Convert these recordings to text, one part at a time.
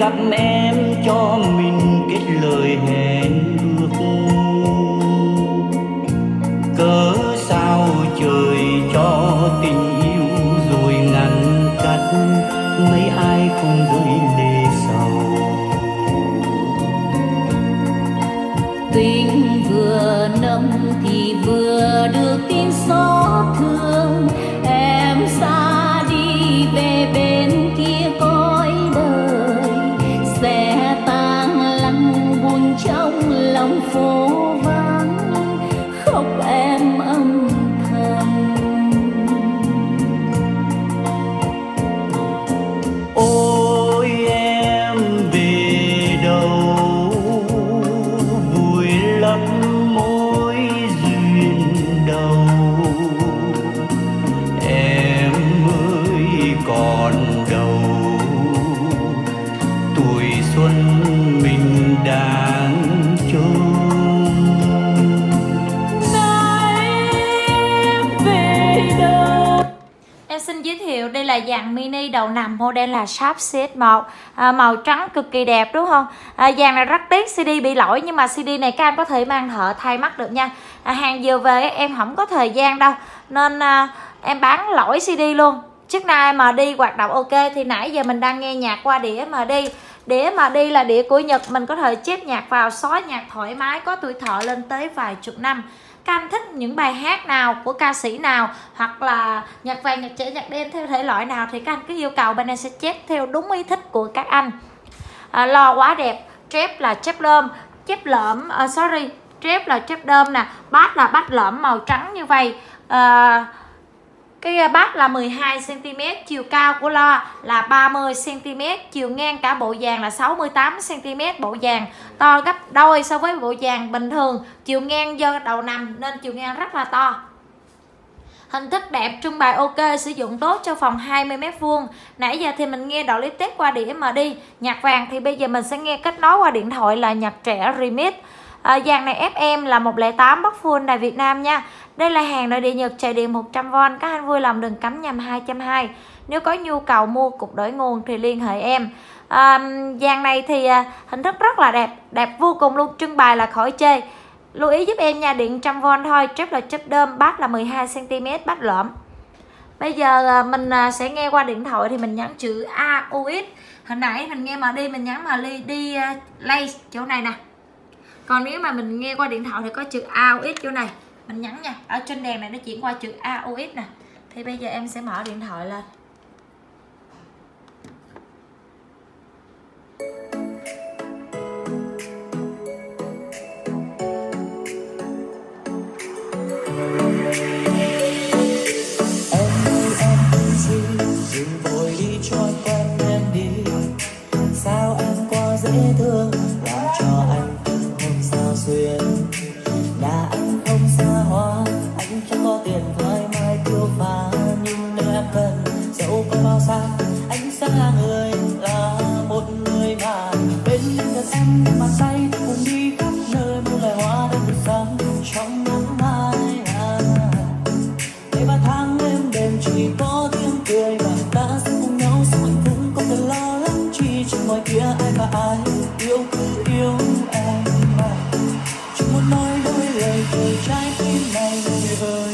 gặp em cho mình kết lời hẹn ước. Cớ sao trời cho tình yêu rồi ngăn cách, mấy ai không rơi lệ sầu. Tình vừa nồng thì vừa được tin xót thương, em xa đi về bên kia cõi đời, sẽ tang lặng buồn trong lòng phố vắng, khóc em âm thầm. Ôi em về đâu, vui lắm mối duyên đầu. Em ơi còn đâu, tuổi xuân mình đang trôi. Này em về đâu. Em xin giới thiệu đây là dàn mini đầu nằm model là Sharp CS1, màu trắng cực kỳ đẹp đúng không? Dàn này rất tiếc CD bị lỗi, nhưng mà CD này các anh có thể mang thợ thay mắt được nha. Hàng vừa về em không có thời gian đâu nên em bán lỗi CD luôn. Trước nay mà đi hoạt động ok thì nãy giờ mình đang nghe nhạc qua đĩa mà đi. Đĩa mà đi là đĩa của Nhật, mình có thể chép nhạc vào, xóa nhạc thoải mái, có tuổi thọ lên tới vài chục năm. Các anh thích những bài hát nào của ca sĩ nào, hoặc là nhạc vàng, nhạc trẻ, nhạc đen theo thể loại nào thì các anh cứ yêu cầu bên em sẽ chép theo đúng ý thích của các anh. Lo quá đẹp, trép là chép lơm, chép lõm, trép là chép đơm nè, bass là bass lõm màu trắng như vậy. Cái bass là 12cm, chiều cao của lo là 30cm, chiều ngang cả bộ dàn là 68cm, bộ dàn to gấp đôi so với bộ dàn bình thường. Chiều ngang do đầu nằm nên chiều ngang rất là to. Hình thức đẹp, trưng bày ok, sử dụng tốt cho phòng 20m². Nãy giờ thì mình nghe đoạn clip test qua đĩa mà đi. Nhạc vàng thì bây giờ mình sẽ nghe kết nối qua điện thoại là nhạc trẻ remix. Dàn này FM là 108 bắc full Đài Việt Nam nha. Đây là hàng nội địa Nhật, chạy điện 100V. Các anh vui lòng đừng cắm nhầm 220. Nếu có nhu cầu mua cục đổi nguồn thì liên hệ em. Dàn này thì hình thức rất là đẹp, đẹp vô cùng luôn, trưng bày là khỏi chê. Lưu ý giúp em nha, điện 100V thôi, trép là trép đơm, bass là 12cm, bass lõm. Bây giờ mình sẽ nghe qua điện thoại thì mình nhấn chữ AUX. Hồi nãy mình nghe mà đi, mình nhấn mà đi play chỗ này nè. Còn nếu mà mình nghe qua điện thoại thì có chữ AUX chỗ này, mình nhấn nha. Ở trên đèn này nó chuyển qua chữ AUX nè. Thì bây giờ em sẽ mở điện thoại lên. Sao em quá dễ thương, làm cho anh từng hôm sao xuyên. Nhà anh không xa hoa, anh chẳng có tiền thoải mái tiêu pha, nhưng nếu em cần dẫu có bao xa, anh sẽ là người, là một người mà bên gần em bàn tay cùng đi khắp nơi, mua loài hoa đang rực sáng trong nắng mai. Để 3 tháng em đêm chỉ có tiếng cười và ta sẽ cùng nhau sống hạnh phúc, không cần lo lắng chi trong ngoài kia ai và ai yêu cứ yêu em mà. Chỉ muốn nói đôi lời từ trái tim này người ơi.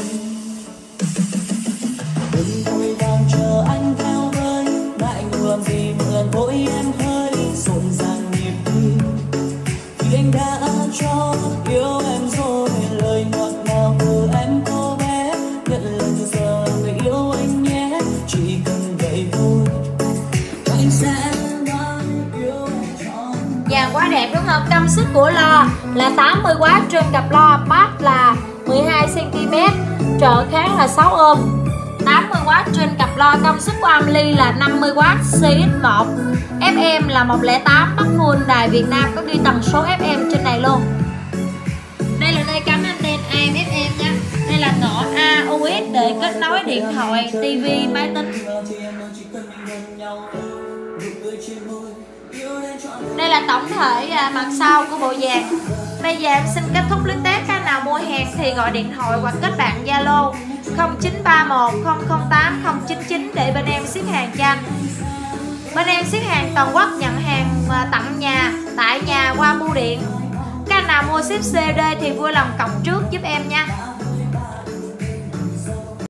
Đừng vội vàng chờ anh theo với, ngại ngùng làm gì mượn vội em hơi rộn ràng nhịp tim. Vì anh đã cho yêu em rồi, lời ngọt ngào từ em cô bé, nhận lời từ giờ người yêu anh nhé, chỉ cần vậy thôi anh sẽ mãi yêu trọn. Dàn quá đẹp đúng không? Công suất của lo là 80W trên cặp lo, bass là 12cm, trợ kháng là 6 ohm. 80W trên cặp lo, công suất của âm ly là 50W, CX1, FM là 108 bắc full Đài Việt Nam, có ghi tần số FM trên này luôn. Đây là nơi cắm anten AM FM nha. Đây là ngõ AUX để kết nối điện thoại, TV, máy tính. Đây là tổng thể mặt sau của bộ dàn. Bây giờ em xin kết thúc clip test. Các nào mua hàng thì gọi điện thoại hoặc kết bạn Zalo 0931 008 099 để bên em ship hàng cho anh. Bên em ship hàng toàn quốc, nhận hàng tặng nhà, tại nhà qua bưu điện. Các anh nào mua ship COD thì vui lòng cọc trước giúp em nha.